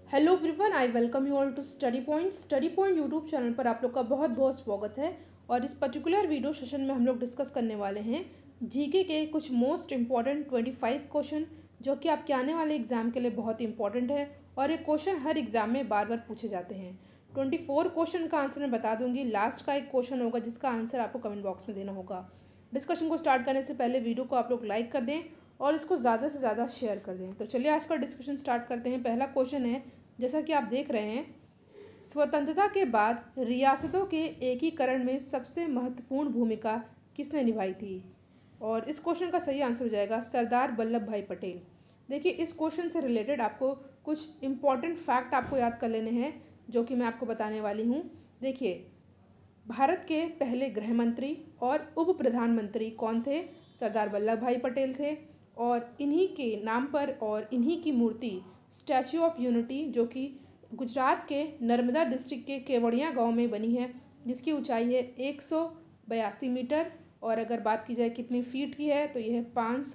Hello everyone, I welcome you all to study point YouTube channel पर आप लोग का बहुत बहुत स्वागत है। और इस पर्टिकुलर वीडियो सेशन में हम लोग डिस्कस करने वाले हैं जीके के कुछ मोस्ट इंपॉर्टेंट 25 क्वेश्चन जो कि आपके आने वाले एग्जाम के लिए बहुत इंपॉर्टेंट है। और ये क्वेश्चन हर एग्जाम में बार बार पूछे जाते हैं। 24 क्वेश्चन का आंसर मैं बता दूंगी। लास्ट का एक क्वेश्चन होगा जिसका आंसर आपको कमेंट बॉक्स में देना होगा। डिस्कशन को स्टार्ट करने से पहले वीडियो को आप लोग लाइक कर दें और इसको ज़्यादा से ज़्यादा शेयर कर दें। तो चलिए आज का डिस्कशन स्टार्ट करते हैं। पहला क्वेश्चन है, जैसा कि आप देख रहे हैं, स्वतंत्रता के बाद रियासतों के एकीकरण में सबसे महत्वपूर्ण भूमिका किसने निभाई थी? और इस क्वेश्चन का सही आंसर हो जाएगा सरदार वल्लभ भाई पटेल। देखिए, इस क्वेश्चन से रिलेटेड आपको कुछ इंपॉर्टेंट फैक्ट आपको याद कर लेने हैं जो कि मैं आपको बताने वाली हूँ। देखिए, भारत के पहले गृह मंत्री और उप प्रधानमंत्री कौन थे? सरदार वल्लभ भाई पटेल थे। और इन्हीं के नाम पर और इन्हीं की मूर्ति स्टैच्यू ऑफ यूनिटी, जो कि गुजरात के नर्मदा डिस्ट्रिक्ट के केवड़िया गांव में बनी है, जिसकी ऊंचाई है 182 मीटर। और अगर बात की जाए कितनी फीट की है तो यह है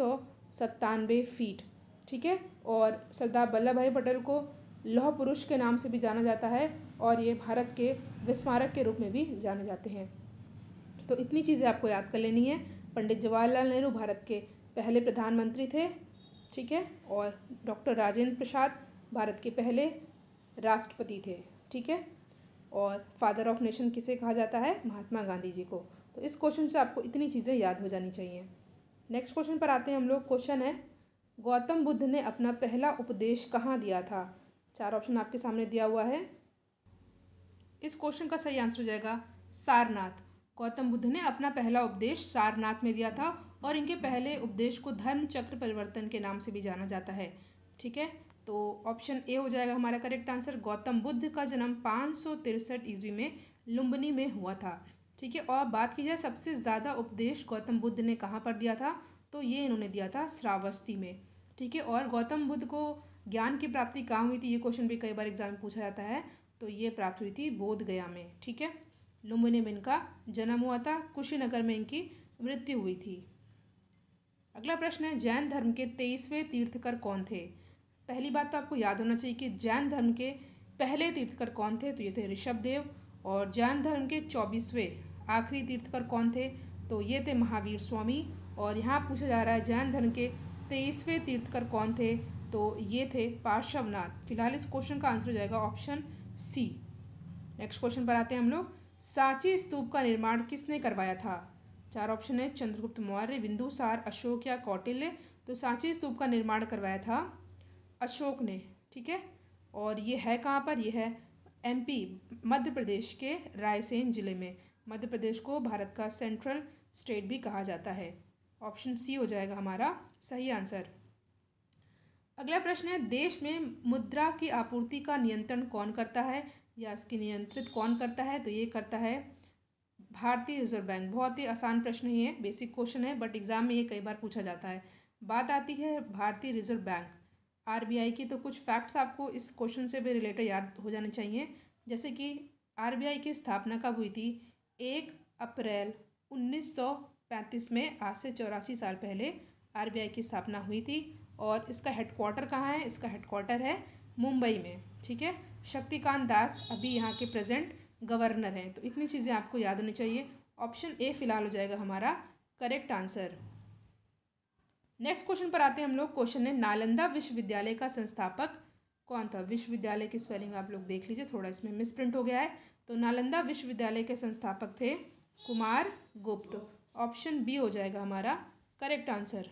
597 फीट। ठीक है। और सरदार वल्लभ भाई पटेल को लौह पुरुष के नाम से भी जाना जाता है और ये भारत के विस्मारक के रूप में भी जाने जाते हैं। तो इतनी चीज़ें आपको याद कर लेनी है। पंडित जवाहरलाल नेहरू भारत के पहले प्रधानमंत्री थे। ठीक है। और डॉक्टर राजेंद्र प्रसाद भारत के पहले राष्ट्रपति थे। ठीक है। और फादर ऑफ नेशन किसे कहा जाता है? महात्मा गांधी जी को। तो इस क्वेश्चन से आपको इतनी चीज़ें याद हो जानी चाहिए। नेक्स्ट क्वेश्चन पर आते हैं हम लोग। क्वेश्चन है, गौतम बुद्ध ने अपना पहला उपदेश कहाँ दिया था? 4 ऑप्शन आपके सामने दिया हुआ है। इस क्वेश्चन का सही आंसर हो जाएगा सारनाथ। गौतम बुद्ध ने अपना पहला उपदेश सारनाथ में दिया था और इनके पहले उपदेश को धर्म चक्र परिवर्तन के नाम से भी जाना जाता है। ठीक है। तो ऑप्शन ए हो जाएगा हमारा करेक्ट आंसर। गौतम बुद्ध का जन्म 563 ईस्वी में लुम्बिनी में हुआ था। ठीक है। और बात की जाए सबसे ज़्यादा उपदेश गौतम बुद्ध ने कहाँ पर दिया था, तो ये इन्होंने दिया था श्रावस्ती में। ठीक है। और गौतम बुद्ध को ज्ञान की प्राप्ति कहाँ हुई थी, ये क्वेश्चन भी कई बार एग्जाम में पूछा जाता है। तो ये प्राप्त हुई थी बोध गया में। ठीक है। लुम्बिनी में इनका जन्म हुआ था, कुशीनगर में इनकी मृत्यु हुई थी। अगला प्रश्न है, जैन धर्म के 23वें तीर्थकर कौन थे? पहली बात तो आपको याद होना चाहिए कि जैन धर्म के पहले तीर्थकर कौन थे, तो ये थे ऋषभदेव। और जैन धर्म के 24वें आखिरी तीर्थकर कौन थे, तो ये थे महावीर स्वामी। और यहाँ पूछा जा रहा है जैन धर्म के 23वें तीर्थकर कौन थे, तो ये थे पार्श्वनाथ। फिलहाल इस क्वेश्चन का आंसर हो जाएगा ऑप्शन सी। नेक्स्ट क्वेश्चन पर आते हैं हम लोग। सांची स्तूप का निर्माण किसने करवाया था? 4 ऑप्शन है, चंद्रगुप्त मौर्य, बिंदुसार, अशोक या कौटिल्य। तो सांची स्तूप का निर्माण करवाया था अशोक ने। ठीक है। और ये है कहाँ पर? ये है एमपी मध्य प्रदेश के रायसेन जिले में। मध्य प्रदेश को भारत का सेंट्रल स्टेट भी कहा जाता है। ऑप्शन सी हो जाएगा हमारा सही आंसर। अगला प्रश्न है, देश में मुद्रा की आपूर्ति का नियंत्रण कौन करता है या इसकी नियंत्रित कौन करता है? तो ये करता है भारतीय रिजर्व बैंक। बहुत ही आसान प्रश्न ही है, बेसिक क्वेश्चन है, बट एग्जाम में ये कई बार पूछा जाता है। बात आती है भारतीय रिजर्व बैंक आरबीआई की, तो कुछ फैक्ट्स आपको इस क्वेश्चन से भी रिलेटेड याद हो जाने चाहिए। जैसे कि आरबीआई की स्थापना कब हुई थी? 1 अप्रैल 1935 में, आज से 84 साल पहले आरबीआई की स्थापना हुई थी। और इसका हेडक्वार्टर कहाँ है? इसका हेडक्वार्टर है मुंबई में। ठीक है। शक्तिकांत दास अभी यहाँ के प्रेजेंट गवर्नर हैं। तो इतनी चीज़ें आपको याद होनी चाहिए। ऑप्शन ए फिलहाल हो जाएगा हमारा करेक्ट आंसर। नेक्स्ट क्वेश्चन पर आते हैं हम लोग। क्वेश्चन है, नालंदा विश्वविद्यालय का संस्थापक कौन था? विश्वविद्यालय की स्पेलिंग आप लोग देख लीजिए, थोड़ा इसमें मिसप्रिंट हो गया है। तो नालंदा विश्वविद्यालय के संस्थापक थे कुमार गुप्त। ऑप्शन बी हो जाएगा हमारा करेक्ट आंसर।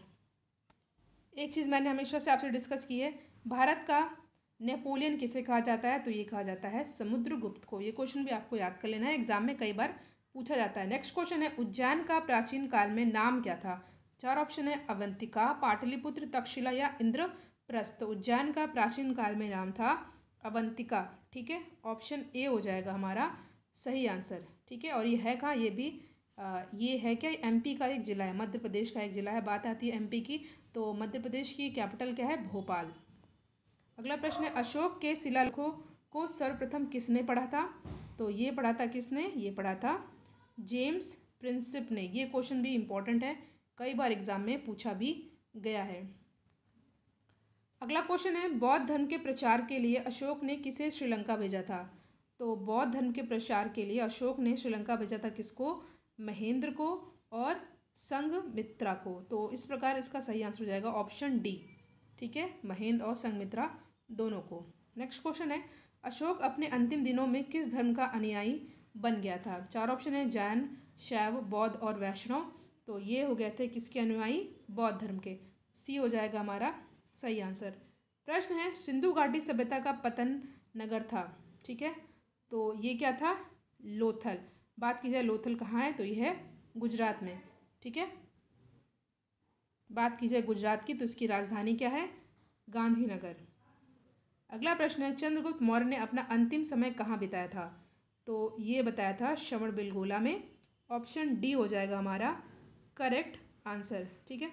एक चीज़ मैंने हमेशा से आपसे डिस्कस की है, भारत का नेपोलियन किसे कहा जाता है? तो ये कहा जाता है समुद्रगुप्त को। ये क्वेश्चन भी आपको याद कर लेना है, एग्जाम में कई बार पूछा जाता है। नेक्स्ट क्वेश्चन है, उज्जैन का प्राचीन काल में नाम क्या था? 4 ऑप्शन है, अवंतिका, पाटलिपुत्र, तक्षशिला या इंद्रप्रस्थ। उज्जैन का प्राचीन काल में नाम था अवंतिका। ठीक है। ऑप्शन ए हो जाएगा हमारा सही आंसर। ठीक है। और ये है कहाँ? ये भी ये है क्या? एमपी का एक ज़िला है, मध्य प्रदेश का एक ज़िला है। बात आती है एमपी की, तो मध्य प्रदेश की कैपिटल क्या है? भोपाल। अगला प्रश्न है, अशोक के शिलालेखों को सर्वप्रथम किसने पढ़ा था? तो ये पढ़ा था किसने? ये पढ़ा था जेम्स प्रिंसिप ने। ये क्वेश्चन भी इम्पोर्टेंट है, कई बार एग्जाम में पूछा भी गया है। अगला क्वेश्चन है, बौद्ध धर्म के प्रचार के लिए अशोक ने किसे श्रीलंका भेजा था? तो बौद्ध धर्म के प्रचार के लिए अशोक ने श्रीलंका भेजा था किसको? महेंद्र को और संघमित्रा को। तो इस प्रकार इसका सही आंसर हो जाएगा ऑप्शन डी। ठीक है, महेंद्र और संघमित्रा दोनों को। नेक्स्ट क्वेश्चन है, अशोक अपने अंतिम दिनों में किस धर्म का अनुयायी बन गया था? चार ऑप्शन है, जैन, शैव, बौद्ध और वैष्णव। तो ये हो गए थे किसके अनुयायी? बौद्ध धर्म के। सी हो जाएगा हमारा सही आंसर। प्रश्न है, सिंधु घाटी सभ्यता का पतन नगर था। ठीक है, तो ये क्या था? लोथल। बात की जाए लोथल कहाँ है, तो ये है गुजरात में। ठीक है, बात की जाए गुजरात की तो इसकी राजधानी क्या है? गांधीनगर। अगला प्रश्न है, चंद्रगुप्त मौर्य ने अपना अंतिम समय कहाँ बिताया था? तो ये बताया था श्रवणबेलगोला में। ऑप्शन डी हो जाएगा हमारा करेक्ट आंसर। ठीक है,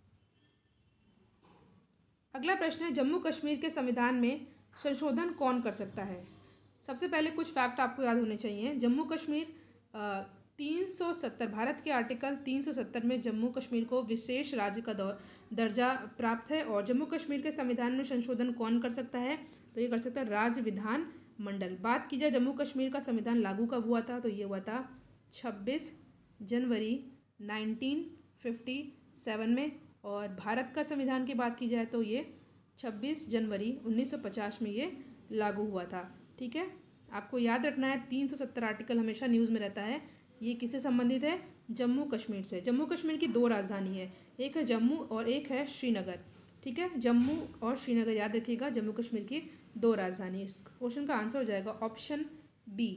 अगला प्रश्न है, जम्मू कश्मीर के संविधान में संशोधन कौन कर सकता है? सबसे पहले कुछ फैक्ट आपको याद होने चाहिए। जम्मू कश्मीर 370 भारत के आर्टिकल 370 में जम्मू कश्मीर को विशेष राज्य का दर्जा प्राप्त है। और जम्मू कश्मीर के संविधान में संशोधन कौन कर सकता है? तो ये कर सकता है राज्य विधान मंडल। बात की जाए जम्मू कश्मीर का संविधान लागू कब हुआ था? तो ये हुआ था 26 जनवरी 1957 में। और भारत का संविधान की बात की जाए तो ये 26 जनवरी 1950 में ये लागू हुआ था। ठीक है, आपको याद रखना है 370 आर्टिकल हमेशा न्यूज़ में रहता है। ये किससे संबंधित है? जम्मू कश्मीर से। जम्मू कश्मीर की दो राजधानी है, एक है जम्मू और एक है श्रीनगर। ठीक है, जम्मू और श्रीनगर याद रखिएगा, जम्मू कश्मीर की दो राजधानी। इस क्वेश्चन का आंसर हो जाएगा ऑप्शन बी।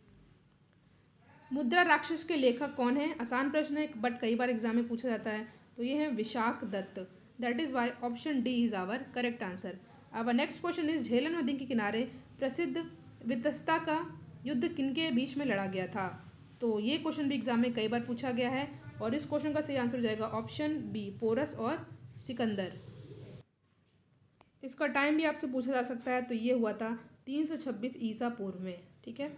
मुद्रा राक्षस के लेखक कौन है? आसान प्रश्न है बट कई बार एग्जाम में पूछा जाता है। तो ये है Vishakhadatta. That is why option D is our correct answer. Our next question is, Jhelum नदी के किनारे प्रसिद्ध वितस्ता का युद्ध किनके बीच में लड़ा गया था? तो ये क्वेश्चन भी एग्जाम में कई बार पूछा गया है और इस क्वेश्चन का सही आंसर हो जाएगा ऑप्शन बी, पोरस और सिकंदर। इसका टाइम भी आपसे पूछा जा सकता है। तो ये हुआ था 326 ईसा पूर्व में। ठीक है,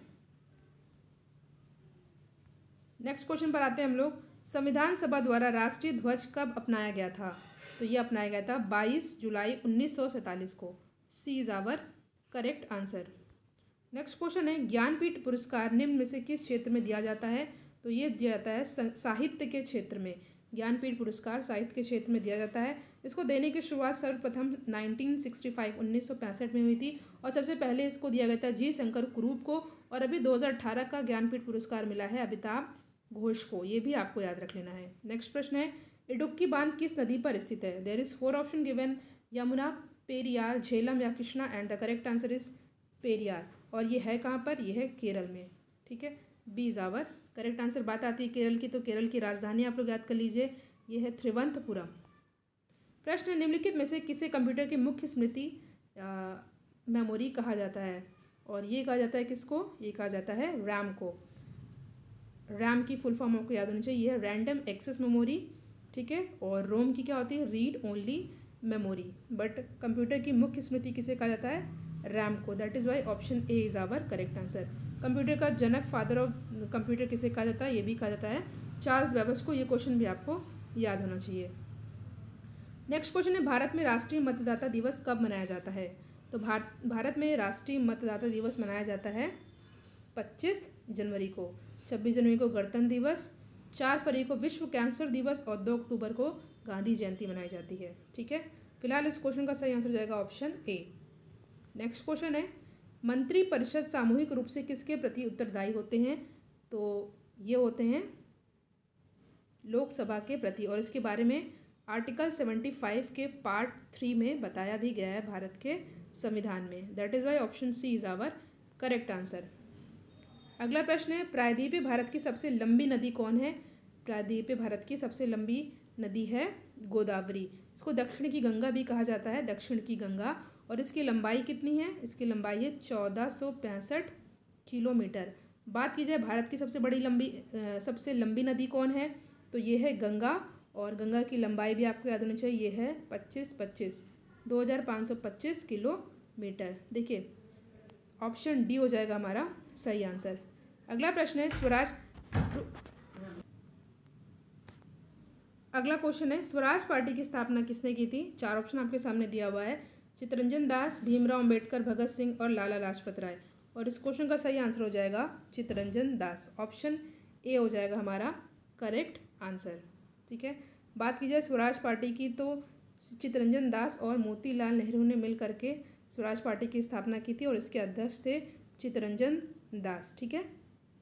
नेक्स्ट क्वेश्चन पर आते हैं हम लोग। संविधान सभा द्वारा राष्ट्रीय ध्वज कब अपनाया गया था? तो ये अपनाया गया था 22 जुलाई 1947 को। C is our correct answer. Next question है, ज्ञानपीठ पुरस्कार निम्न में से किस क्षेत्र में दिया जाता है? तो ये दिया जाता है साहित्य के क्षेत्र में। ज्ञानपीठ पुरस्कार साहित्य के क्षेत्र में दिया जाता है। इसको देने की शुरुआत सर्वप्रथम 1965 में हुई थी और सबसे पहले इसको दिया गया था जी शंकर कुरूप को। और अभी 2018 का ज्ञानपीठ पुरस्कार मिला है अमिताभ घोष को। ये भी आपको याद रख लेना है। नेक्स्ट प्रश्न है, इडुक्की बांध किस नदी पर स्थित है? There is 4 option given, Yamuna, Periyar, Jhelum या Krishna and the correct answer is Periyar. और ये है कहाँ पर? ये है केरल में। ठीक है, B is our correct answer. बात आती है केरल की, तो केरल की राजधानी आप लोग याद कर लीजिए, ये है त्रिवंतपुरम। प्रश्न, निम्नलिखित में से किसे कंप्यूटर की मुख्य स्मृति मेमोरी कहा जाता है? और ये कहा जाता है किसको? ये कहा जाता है रैम को। रैम की फुल फॉर्म आपको याद होनी चाहिए, ये है रैंडम एक्सेस मेमोरी। ठीक है, और रोम की क्या होती है? Read only memory. But computer की मुख्य स्मृति किसे कहा जाता है? रैम को। That is why option A is our correct answer. Computer का जनक, फादर ऑफ कंप्यूटर किसे कहा जाता है? ये भी कहा जाता है चार्ल्स बेबेज को। ये क्वेश्चन भी आपको याद होना चाहिए। नेक्स्ट क्वेश्चन है, भारत में राष्ट्रीय मतदाता दिवस कब मनाया जाता है? तो भारत में राष्ट्रीय मतदाता दिवस मनाया जाता है 25 जनवरी को। 26 जनवरी को गणतंत्र दिवस, 4 फरवरी को विश्व कैंसर दिवस और 2 अक्टूबर को गांधी जयंती मनाई जाती है। ठीक है, फिलहाल इस क्वेश्चन का सही आंसर हो जाएगा ऑप्शन ए। नेक्स्ट क्वेश्चन है, मंत्रिपरिषद सामूहिक रूप से किसके प्रति उत्तरदायी होते हैं? तो ये होते हैं लोकसभा के प्रति। और इसके बारे में आर्टिकल 75 के पार्ट 3 में बताया भी गया है भारत के संविधान में। That is why option C is our correct answer. अगला प्रश्न है, प्रायद्वीपीय भारत की सबसे लंबी नदी कौन है? प्रायद्वीपीय भारत की सबसे लंबी नदी है गोदावरी। इसको दक्षिण की गंगा भी कहा जाता है, दक्षिण की गंगा। और इसकी लंबाई कितनी है? इसकी लंबाई है 1465 किलोमीटर। बात की जाए भारत की सबसे लंबी नदी कौन है? तो ये है गंगा। और गंगा की लंबाई भी आपको याद होनी चाहिए, ये है 2525 किलोमीटर। देखिए ऑप्शन डी हो जाएगा हमारा सही आंसर। अगला प्रश्न है, अगला क्वेश्चन है, स्वराज पार्टी की स्थापना किसने की थी? 4 ऑप्शन आपके सामने दिया हुआ है, चित्तरंजन दास, भीमराव अंबेडकर, भगत सिंह और लाला लाजपत राय। और इस क्वेश्चन का सही आंसर हो जाएगा चित्तरंजन दास। ऑप्शन ए हो जाएगा हमारा करेक्ट आंसर। ठीक है, बात की जाए स्वराज पार्टी की तो चित्तरंजन दास और मोतीलाल नेहरू ने मिल करके स्वराज पार्टी की स्थापना की थी और इसके अध्यक्ष थे चित्तरंजन दास। ठीक है,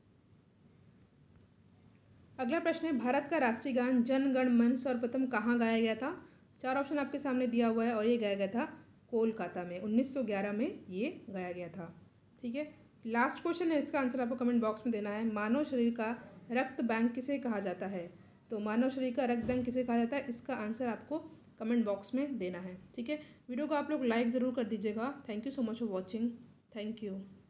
अगला प्रश्न है भारत का राष्ट्रीय गान जन गण मन सर्वप्रथम कहाँ गाया गया था। 4 ऑप्शन आपके सामने दिया हुआ है और ये गाया गया था कोलकाता में, 1911 में ये गाया गया था। ठीक है, लास्ट क्वेश्चन है, इसका आंसर आपको कमेंट बॉक्स में देना है। मानव शरीर का रक्त बैंक किसे कहा जाता है। तो मानव शरीर का रक्त बैंक किसे कहा जाता है, इसका आंसर आपको कमेंट बॉक्स में देना है। ठीक है, वीडियो को आप लोग लाइक ज़रूर कर दीजिएगा। Thank you so much for watching. Thank you.